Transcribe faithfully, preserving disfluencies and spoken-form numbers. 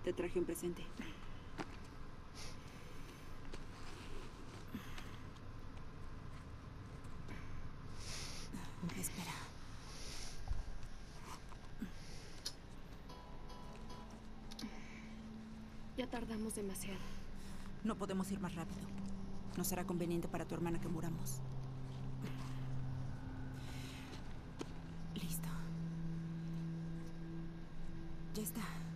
Te traje un presente. Espera. Ya tardamos demasiado. No podemos ir más rápido. No será conveniente para tu hermana que muramos. Listo. Ya está.